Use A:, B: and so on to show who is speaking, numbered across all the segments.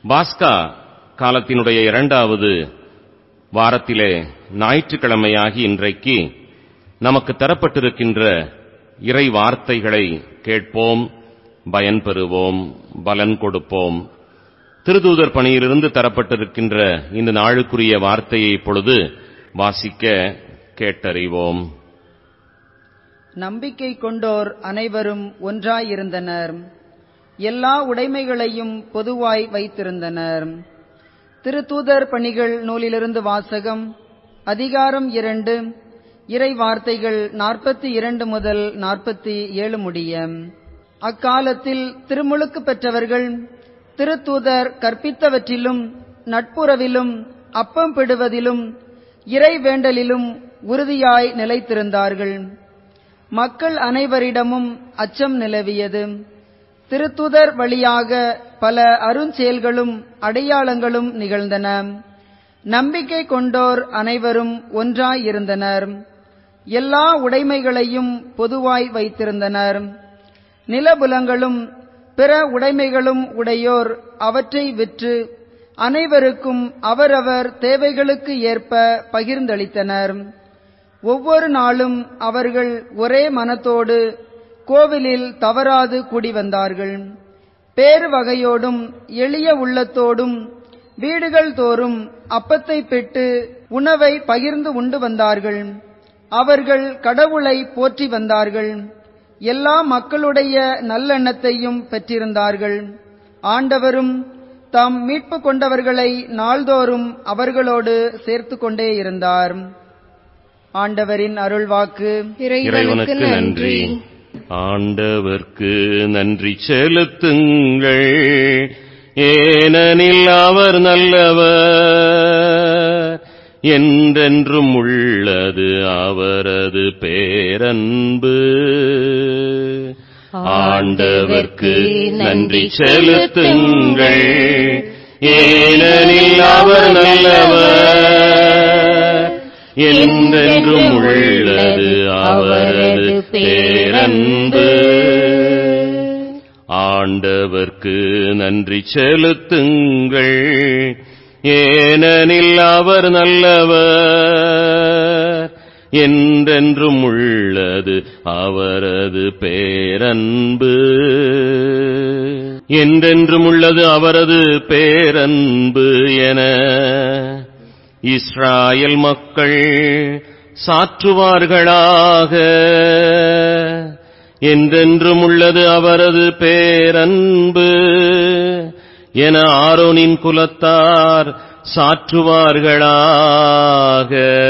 A: பாஸ்கா காலத்தினுடைய 2வது வாரத்திலே ஞாயிற்றுக்கிழமையாகி இன்றைக்கு நமக்கு தரப்பட்டிருக்கின்ற இறை வார்த்தைகளை கேட்போம், பயன்பெறுவோம், பலன் கொடுப்போம். திருத்தூதர் பணியிலிருந்து தரப்பட்டிருக்கின்ற இந்த நாளுக்குரிய வார்த்தையை இப்பொழுது வாசிக்க கேட்டறிவோம்.
B: நம்பிக்கை கொண்டோர் அனைவரும் ஒன்றாயிருந்தனர். எல்லா உடைமைகளையும் பொதுவாய் வைத்திருந்தனர். திருத்தூதர் பணிகள் நூலிலிருந்து வாசகம். அதிகாரம் 2, இறை வார்த்தைகள் 42 முதல் 47 முடிய. அக்காலத்தில் திருமுழுக்கு பெற்றவர்கள் திருத்தூதர் கற்பித்தவற்றிலும் நட்புறவிலும் அப்பம் பிடுவதிலும் இறை வேண்டலிலும் உறுதியாய் நிலைத்திருந்தார்கள். மக்கள் அனைவரிடமும் அச்சம் நிலவியது. திருத்தூதர் வழியாக பல அருஞ்செயல்களும் அடையாளங்களும் நிகழ்ந்தன. நம்பிக்கை கொண்டோர் அனைவரும் ஒன்றாயிருந்தனர். எல்லா உடைமைகளையும் பொதுவாய் வைத்திருந்தனர். நிலபுலங்களும் பிற உடைமைகளும் உடையோர் அவற்றை விற்று அனைவருக்கும் அவரவர் தேவைகளுக்கு ஏற்ப பகிர்ந்தளித்தனர். ஒவ்வொரு நாளும் அவர்கள் ஒரே மனத்தோடு கோவிலில் தவறாது கூடி வந்தார்கள். பேறு வகையோடும் எளிய உள்ளத்தோடும் வீடுகள் தோறும் அப்பத்தை பெற்று உணவை பகிர்ந்து உண்டு வந்தார்கள். அவர்கள் கடவுளை போற்றி வந்தார்கள். எல்லா மக்களுடைய நல்லெண்ணத்தையும் பெற்றிருந்தார்கள். ஆண்டவரும் தாம் மீட்பு கொண்டவர்களை நாள்தோறும் அவர்களோடு சேர்த்து கொண்டே இருந்தார். ஆண்டவரின் அருள்வாக்கு.
A: இறைவனுக்கு நன்றி. ஆண்டவர்க்கு நன்றி செலுத்துங்கள், ஏனெனில் அவர் நல்லவர், என்றென்றும் உள்ளது அவரது பேரன்பு. ஆண்டவர்க்கு நன்றி செலுத்துங்கள், ஏனெனில் அவர் நல்லவர், என்றென்றும் உள்ளது அவரது பேரன்பு. ஆண்டவர்க்கு நன்றி செலுத்துங்கள், ஏனெனில் அவர் நல்லவர், என்றென்றும் உள்ளது அவரது பேரன்பு. என்றென்றும் உள்ளது அவரது பேரன்பு என இஸ்ராயேல் மக்கள் சாற்றுவார்களாக. என்றென்றும் உள்ளது அவரது பேரன்பு என ஆரோனின் குலத்தார் சாற்றுவார்களாக.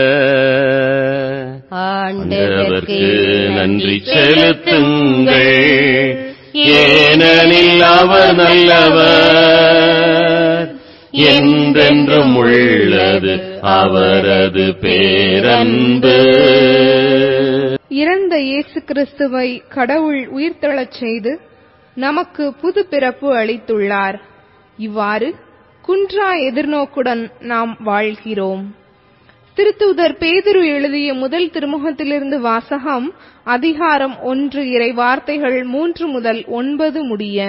A: ஆண்டவர்க்கு நன்றி செலுத்துங்கள், ஏனெனில் அவர் நல்லவர், என்றென்றும் உள்ளது அவரது பேரன்பு.
C: இறந்த இயேசு கிறிஸ்துவை கடவுள் உயிர்த்தெழச் செய்து நமக்கு புது பிறப்பு அளித்துள்ளார். இவ்வாறு குன்றா எதிர்நோக்குடன் நாம் வாழ்கிறோம். திருத்தூதர் பேதுரு எழுதிய முதல் திருமுகத்திலிருந்து வாசகம். அதிகாரம் 1, இறை வார்த்தைகள் 3 முதல் 9 முடிய.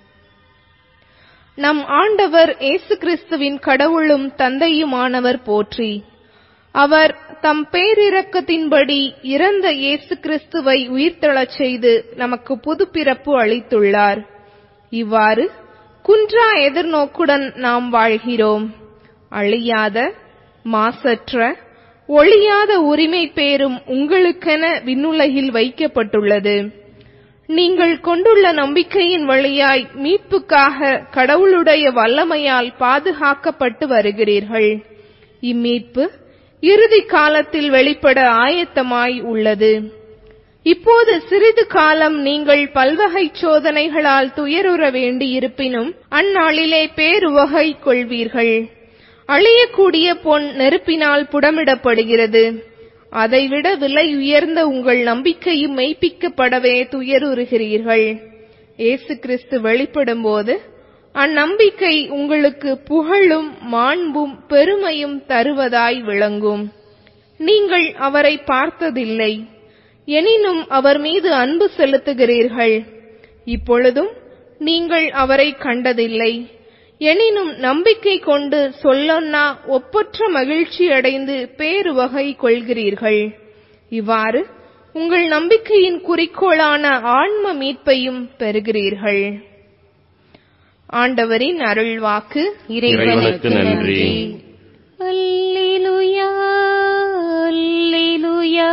C: நம் ஆண்டவர் இயேசு கிறிஸ்துவின் கடவுளும் தந்தையுமானவர் போற்றி. அவர் தம் பேரிரக்கத்தின்படி இறந்த இயேசு கிறிஸ்துவை உயிர்த்தெழச் செய்து நமக்கு புது பிறப்பு அளித்துள்ளார். இவ்வாறு குன்றா எதிர்நோக்குடன் நாம் வாழ்கிறோம். அழியாத, மாசற்ற, ஒழியாத உரிமை பேரும் உங்களுக்கென விண்ணுலகில் வைக்கப்பட்டுள்ளது. நீங்கள் கொண்டுள்ள நம்பிக்கையின் வழியாய் மீட்புக்காக கடவுளுடைய வல்லமையால் பாதுகாக்கப்பட்டு வருகிறீர்கள். இம்மீட்பு இறுதி காலத்தில் வெளிப்பட ஆயத்தமாய் உள்ளது. இப்போது சிறிது காலம் நீங்கள் பல்வகை சோதனைகளால் துயருற வேண்டியிருப்பினும் அந்நாளிலே பேருவகை கொள்வீர்கள். அழியக்கூடிய பொன் நெருப்பினால் புடமிடப்படுகிறது. அதைவிட விலை உயர்ந்த உங்கள் நம்பிக்கையும் மெய்ப்பிக்கப்படவே துயருறுகிறீர்கள். இயேசு கிறிஸ்து வெளிப்படும் போது அந்நம்பிக்கை உங்களுக்கு புகழும் மாண்பும் பெருமையும் தருவதாய் விளங்கும். நீங்கள் அவரை பார்த்ததில்லை, எனினும் அவர் மீது அன்பு செலுத்துகிறீர்கள். இப்பொழுதும் நீங்கள் அவரை கண்டதில்லை, எனினும் நம்பிக்கை கொண்டு சொல்லொன்னா ஒப்பற்ற மகிழ்ச்சியடைந்து பேருவகை கொள்கிறீர்கள். இவ்வாறு உங்கள் நம்பிக்கையின் குறிக்கோளான ஆன்ம மீட்பையும் பெறுகிறீர்கள். ஆண்டவரின் அருள்வாக்கு.
A: இறைவனுக்கு நன்றி.
D: அல்லேலூயா, அல்லேலூயா,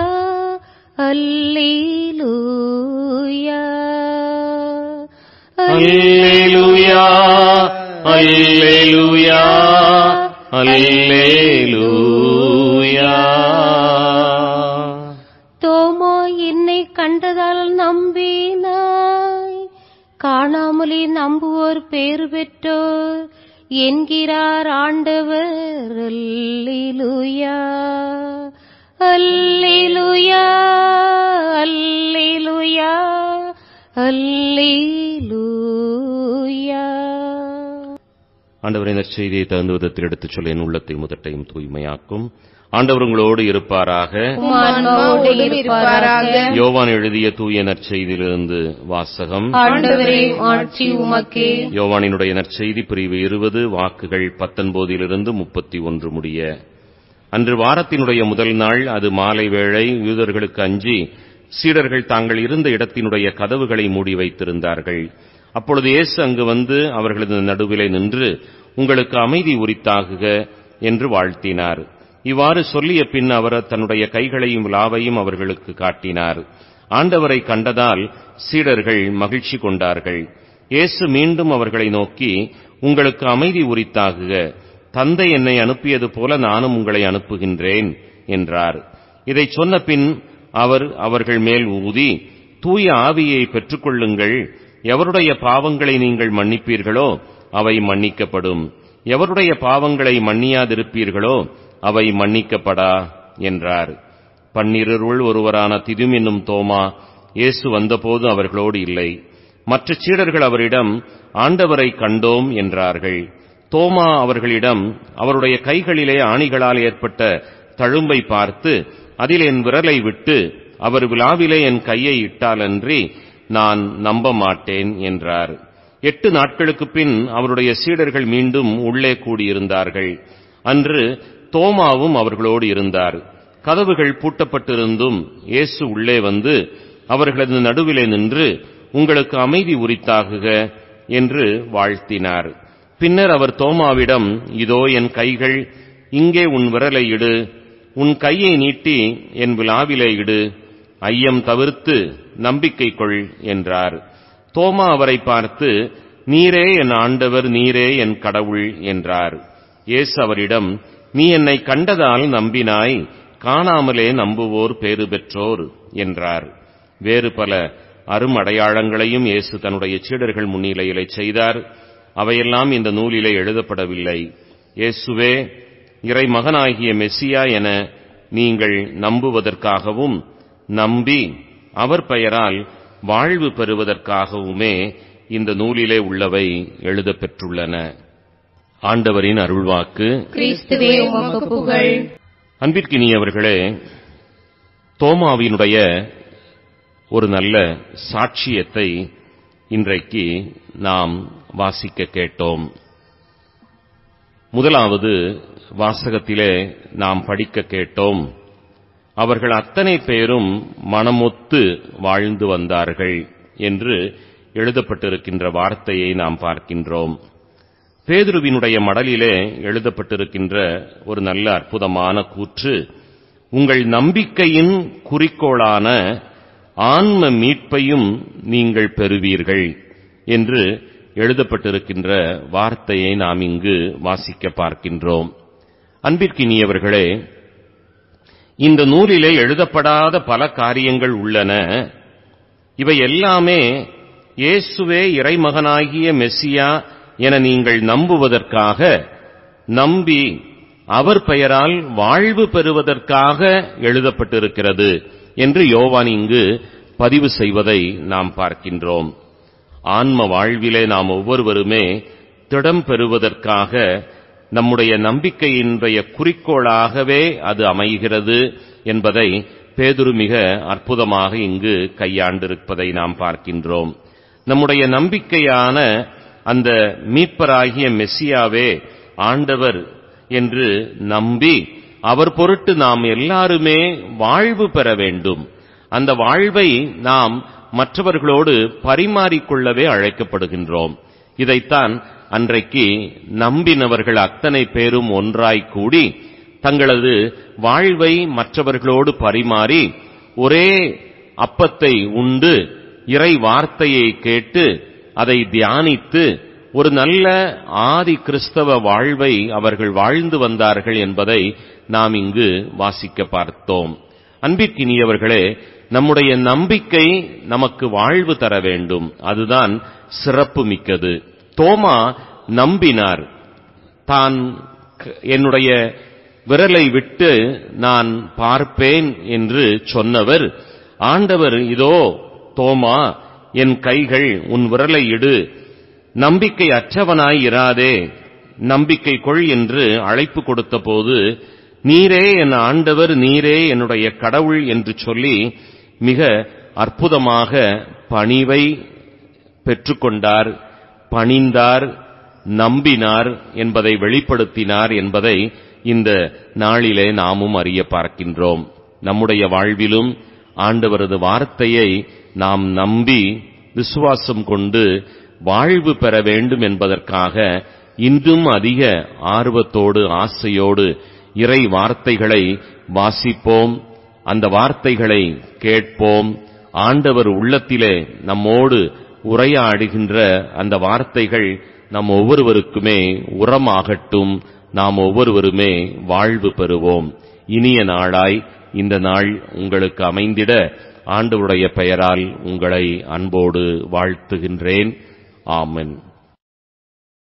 D: அல்லேலூயா.
A: அல்லேலூயா, அல்லேலூயா, அல்லேலூயா.
D: தோமா என்னை கண்டதால் நம்பினாய், காணாமலே நம்புவோர் பேறு பெற்றோர் என்கிறார் ஆண்டவர். அல்லேலூயா, அல்லேலூயா, அல்லேலூயா, அல்லேலூயா.
A: ஆண்டவரின் நற்செய்தியை தகுந்த விதத்தில் எடுத்துச் சொல்ல என் உள்ளத்தை முதட்டையும் தூய்மையாக்கும். ஆண்டவர் உங்களோடு இருப்பாராக. யோவான் எழுதிய தூய நற்செய்தியிலிருந்து வாசகம்.
D: ஆண்டவரே, ஆட்சி உமக்கே.
A: யோவானினுடைய நற்செய்தி பிரிவு 20 வாக்குகள் 19 31 முடிய. அன்று வாரத்தினுடைய முதல் நாள், அது மாலை வேளை. யூதர்களுக்கு அஞ்சி சீடர்கள் தாங்கள் இருந்த இடத்தினுடைய கதவுகளை மூடி வைத்திருந்தார்கள். அப்பொழுது இயேசு அங்கு வந்து அவர்களது நடுவிலே நின்று, உங்களுக்கு அமைதி உரித்தாகுக என்று வாழ்த்தினார். இவ்வாறு சொல்லிய பின் அவர் தன்னுடைய கைகளையும் விலாவையும் அவர்களுக்கு காட்டினார். ஆண்டவரை கண்டதால் சீடர்கள் மகிழ்ச்சி கொண்டார்கள். இயேசு மீண்டும் அவர்களை நோக்கி, உங்களுக்கு அமைதி உரித்தாகுக, தந்தை என்னை அனுப்பியது போல நானும் உங்களை அனுப்புகின்றேன் என்றார். இதைச் சொன்ன பின் அவர் அவர்கள் மேல் ஊதி, தூய ஆவியை பெற்றுக்கொள்ளுங்கள். எவருடைய பாவங்களை நீங்கள் மன்னிப்பீர்களோ அவை மன்னிக்கப்படும், எவருடைய பாவங்களை மன்னியாதிருப்பீர்களோ அவை மன்னிக்கப்படா என்றார். 12 ஒருவரான திதும் என்னும் தோமா இயேசு வந்தபோது அவர்களோடு இல்லை. மற்ற சீடர்கள் அவரிடம், ஆண்டவரை கண்டோம் என்றார்கள். தோமா அவர்களிடம், அவருடைய கைகளிலே ஆணிகளால் ஏற்பட்ட தழும்பை பார்த்து, அதில் என் விரலை விட்டு அவர் விலாவிலே என் கையை இட்டாலன்றி நான் நம்ப மாட்டேன் என்றார். 8 நாட்களுக்குப் பின் அவருடைய சீடர்கள் மீண்டும் உள்ளே கூடியிருந்தார்கள். அன்று தோமாவும் அவர்களோடு இருந்தார். கதவுகள் பூட்டப்பட்டிருந்தும் இயேசு உள்ளே வந்து அவர்களது நடுவிலே நின்று, உங்களுக்கு அமைதி உரித்தாகுக என்று வாழ்த்தினார். பின்னர் அவர் தோமாவிடம், இதோ என் கைகள், இங்கே உன் விரலை இடு, உன் கையை நீட்டி என் விலாவிலே இடு, ஐயம் தவிர்த்து நம்பிக்கை கொள் என்றார். தோமா அவரை பார்த்து, நீரே என் ஆண்டவர், நீரே என் கடவுள் என்றார். இயேசு அவரிடம், நீ என்னை கண்டதால் நம்பினாய், காணாமலே நம்புவோர் பேறு பெற்றோர் என்றார். வேறு பல அருமடையாளங்களையும் இயேசு தன்னுடைய சீடர்கள் முன்னிலையிலே செய்தார். அவையெல்லாம் இந்த நூலிலே எழுதப்படவில்லை. இயேசுவே இறைமகனாகிய மெசியா என நீங்கள் நம்புவதற்காகவும் நம்பி அவர் பெயரால் வாழ்வு பெறுவதற்காகவுமே இந்த நூலிலே உள்ளவை எழுதப்பெற்றுள்ளன. ஆண்டவரின் அருள்வாக்கு.
D: கிறிஸ்துவே உமக்கு புகழ்.
A: அன்பிற்கினியவர்களே, தோமாவினுடைய ஒரு நல்ல சாட்சியத்தை இன்றைக்கு நாம் வாசிக்க கேட்டோம். முதலாவது வாசகத்திலே நாம் படிக்க கேட்டோம், அவர்கள் அத்தனை பேரும் மனமொத்து வாழ்ந்து வந்தார்கள் என்று எழுதப்பட்டிருக்கின்ற வார்த்தையை நாம் பார்க்கின்றோம். பேதுருவினுடைய மடலிலே எழுதப்பட்டிருக்கின்ற ஒரு நல்ல அற்புதமான கூற்று, உங்கள் நம்பிக்கையின் குறிக்கோளான ஆன்ம மீட்பையும் நீங்கள் பெறுவீர்கள் என்று எழுதப்பட்டிருக்கின்ற வார்த்தையை நாம் இங்கு வாசிக்க பார்க்கின்றோம். அன்பிற்கினியவர்களே, இந்த நூலிலே எழுதப்படாத பல காரியங்கள் உள்ளன. இவை எல்லாமே இயேசுவே இறைமகனாகிய மெசியா என நீங்கள் நம்புவதற்காக, நம்பி அவர் பெயரால் வாழ்வு பெறுவதற்காக எழுதப்பட்டிருக்கிறது என்று யோவான் இங்கு பதிவு செய்வதை நாம் பார்க்கின்றோம். ஆன்ம வாழ்விலே நாம் ஒவ்வொருவருமே திடம் பெறுவதற்காக நம்முடைய நம்பிக்கையினுடைய குறிக்கோளாகவே அது அமைகிறது என்பதை பேதுரு மிக அற்புதமாக இங்கு கையாண்டிருப்பதை நாம் பார்க்கின்றோம். நம்முடைய நம்பிக்கையான அந்த மீட்பராகிய மெசியாவே ஆண்டவர் என்று நம்பி அவர் பொருட்டு நாம் எல்லாருமே வாழ்வு பெற வேண்டும். அந்த வாழ்வை நாம் மற்றவர்களோடு பரிமாறிக்கொள்ளவே அழைக்கப்படுகின்றோம். இதைத்தான் அன்றைக்கு நம்பினவர்கள் அத்தனை பேரும் ஒன்றாய் கூடி தங்களது வாழ்வை மற்றவர்களோடு பரிமாறி ஒரே அப்பத்தை உண்டு இறை வார்த்தையை கேட்டு அதை தியானித்து ஒரு நல்ல ஆதி கிறிஸ்தவ வாழ்வை அவர்கள் வாழ்ந்து வந்தார்கள் என்பதை நாம் இங்கு வாசிக்க பார்த்தோம். அன்பிற்கினியவர்களே, நம்முடைய நம்பிக்கை நமக்கு வாழ்வு தர வேண்டும். அதுதான் சிறப்பு மிக்கது. தோமா நம்பினார். தான் என்னுடைய விரலை விட்டு நான் பார்ப்பேன் என்று சொன்னவர், ஆண்டவர் இதோ தோமா என் கைகள் உன் விரலை இடு, நம்பிக்கை அற்றவனாய் இராதே, நம்பிக்கை கொள் என்று அழைப்பு கொடுத்த போது, நீரே என் ஆண்டவர், நீரே என்னுடைய கடவுள் என்று சொல்லி மிக அற்புதமாக பணிவை பெற்றுக்கொண்டார், பணிந்தார், நம்பினார் என்பதை வெளிப்படுத்தினார் என்பதை இந்த நாளிலே நாமும் அறிய பார்க்கின்றோம். நம்முடைய வாழ்விலும் ஆண்டவரது வார்த்தையை நாம் நம்பி விசுவாசம் கொண்டு வாழ்வு பெற வேண்டும் என்பதற்காக இன்றும் அதிக ஆர்வத்தோடு ஆசையோடு இறை வார்த்தைகளை வாசிப்போம், அந்த வார்த்தைகளை கேட்போம். ஆண்டவர் உள்ளத்திலே நம்மோடு உரையாடுகின்ற அந்த வார்த்தைகள் நம் ஒவ்வொருவருக்குமே உரமாகட்டும். நாம் ஒவ்வொருவருமே வாழ்வு பெறுவோம். இனிய நாளாய் இந்த நாள் உங்களுக்கு அமைந்திட ஆண்டவருடைய பெயரால் உங்களை அன்போடு வாழ்த்துகின்றேன். ஆமென்.